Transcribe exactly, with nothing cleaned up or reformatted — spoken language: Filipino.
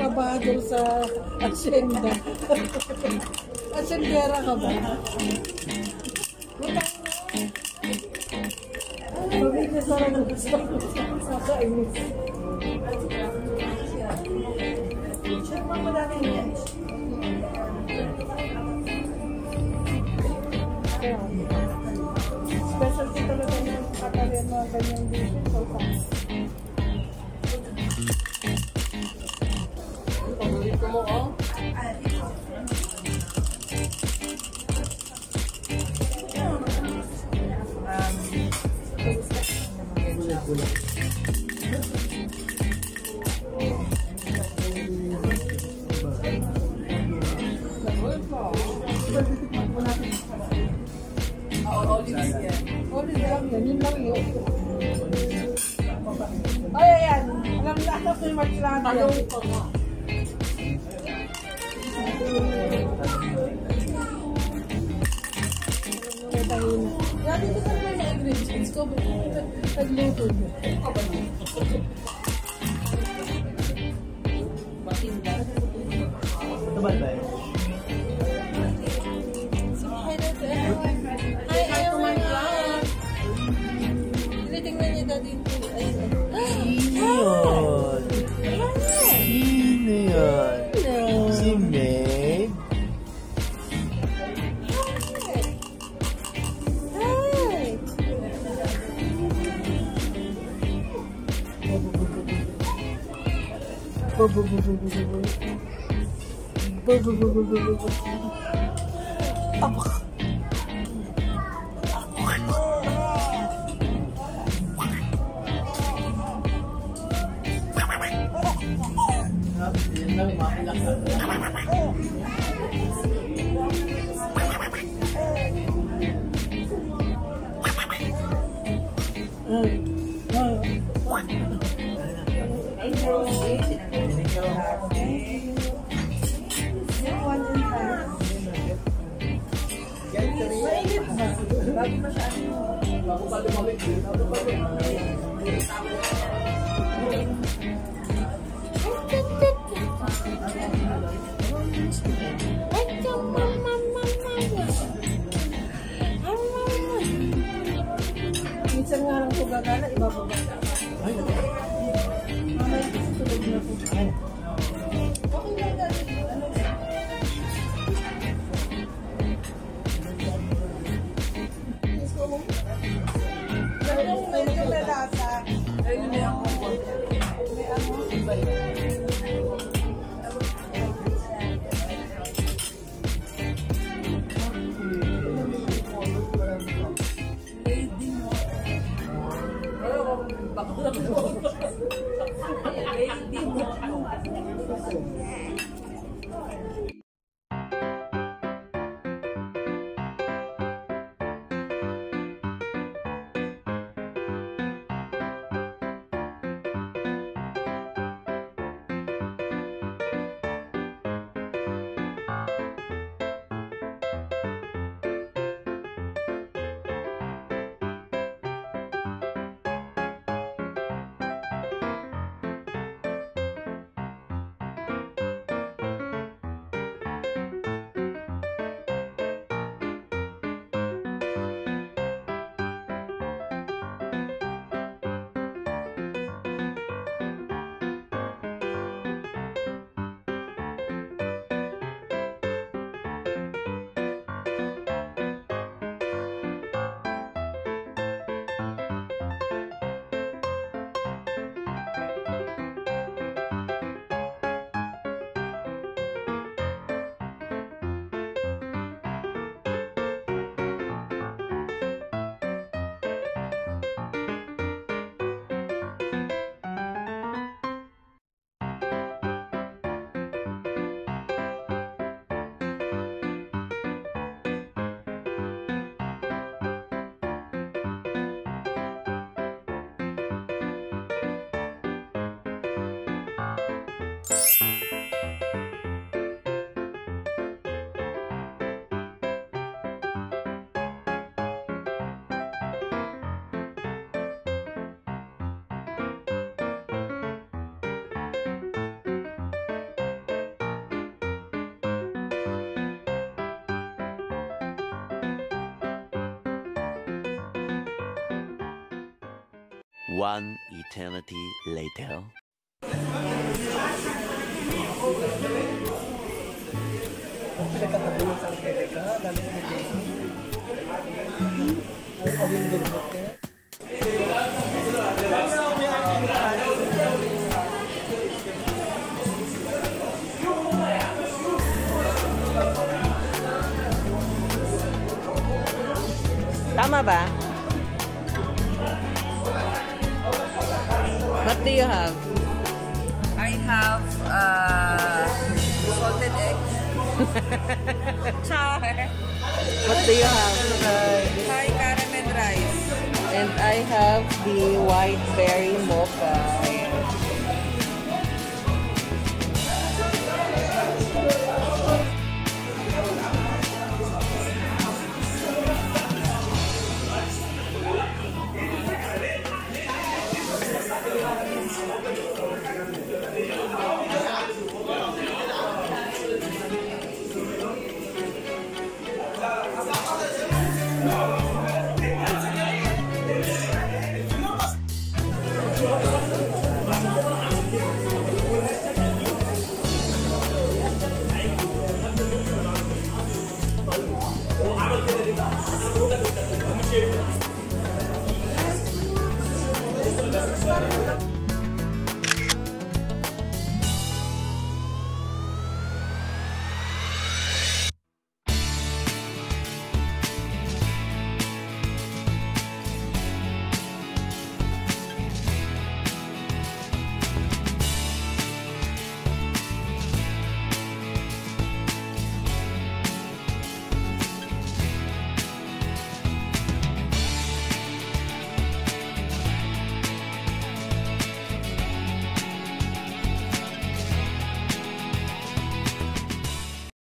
trabahador sa asyenda. Asyendera ka ba? Pamilya sarang gusto ko sa kainis. Siya naman madami yan. Specialty talaga ng kakalian mga ganyang dito. So, paborito mo, oh? Ay, ayan. Alam na ako kung mag-lang. Talong ko nga. Dati ko sa mga ingredients ko, nagluto mo. Ito ba tayo? Ay, ayaw mo nga. Tinitingnan niya dati yung tuloy. Sino yun? Sino yun? Si Meg? Minsan nga lang ko gagana, ibababa. Mamaya kasi tulog na po. Okay lang natin. Ano ba? Gusto mo? Ganyan mo medyo na lasa. Ayun na ako. May ano? Iba yun. One eternity later. Tama ba? What do you have? I have uh, salted egg. Char. What do you have? Thai caramel rice. And I have the white berry mocha. Thank you.